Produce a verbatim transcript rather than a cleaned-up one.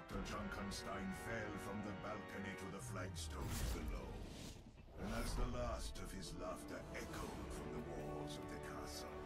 Doctor Junkenstein fell from the balcony to the flagstones below. And as the last of his laughter echoed from the walls of the castle,